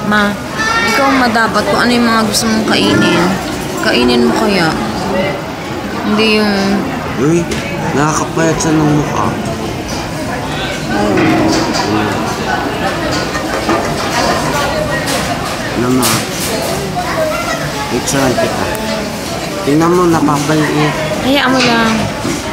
Ma, ikaw dapat kung ano yung mga gusto mong kainin. Kainin mo kaya. Hindi yung... Uy, nakakapayat sa nung mukha. Naman. Picturean kita. Tingnan mo, napapaliit. Hayaan mo lang.